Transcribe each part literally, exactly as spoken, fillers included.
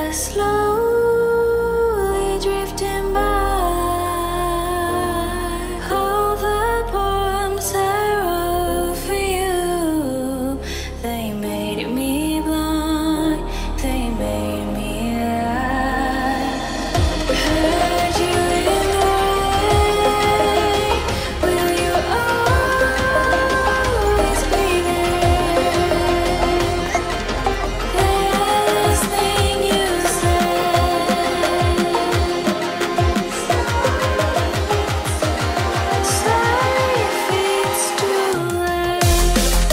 slowly drifting by. All the poems I wrote for you, they made me blind, they made me lie. Heard you in the rain, will you always be there? Last thing you sorry if it's too late.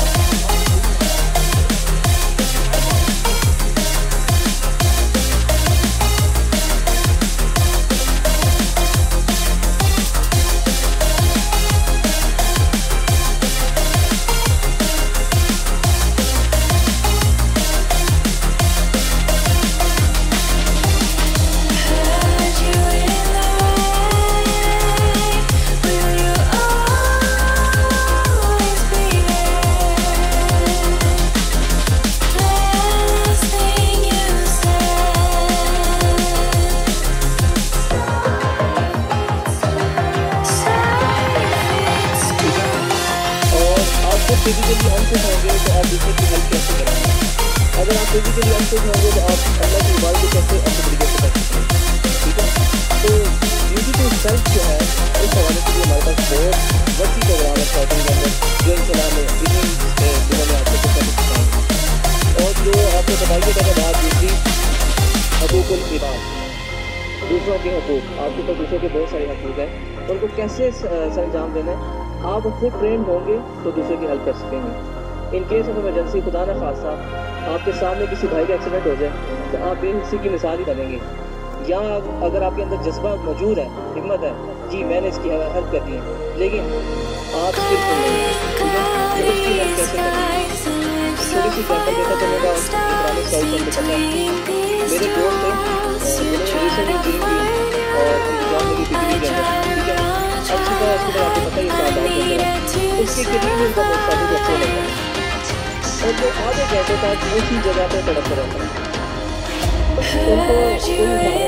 Heard you in the rain, will you always be there? Last thing you said. Sorry if it's too और आपको physically unfit होंगे तो आप दूसरे की help कैसे करेंगे? अगर आप फिजिकली अनफिट होंगे तो आप अल्लाह की इबादत कैसे अच्छे तरीके से कर सकते हैं? ठीक है, तो ड्यूटी टू सेल्फ जो है इस हवाले से भी हमारे पास बहुत वसी प्रोग्राम है स्टार्टिंग के अंदर, जो इंशाल्लाह में इन्हीं दिनों में आपको कुछ सिखाएंगे। और जो आपको बताइएगा कि बात दूसरी हकूकुल इबाद, दूसरों के हकूक, आपके ऊपर दूसरों के बहुत सारे हकूक हैं, उनको कैसे सर अंजाम देना है। आप खुद ट्रेन होंगे तो दूसरे की हेल्प कर सकेंगे। इन केस ऑफ इमरजेंसी, खुदा न खासा आपके सामने किसी भाई का एक्सीडेंट हो जाए तो आप बेहिस्सी की मिसाल ही बनेंगे। या अगर आपके अंदर जज्बा मौजूद है, हिम्मत है, जी मैंने इसकी हेल्प कर दी है, लेकिन आप स्किलफुल नहीं हैं, ठीक है, तो उसकी हेल्प कैसे करेंगे? थोड़ी सी एग्जाम्पल देता चलूँगा। इकराम साउथ में पता है मेरे दोस्त थे जिन्होंने रिसेंट इंजीनियरिंग की और इंतजाम मेरी डिग्री के अंदर, ठीक है, अच्छी तरह हॉस्पिटल आपको पता ही साल बाद होता है, उसके करीब में उनका बहुत सारे अच्छा लगा और वो आधे घंटे तक उसी जगह पे तड़प रहता है। उनको कोई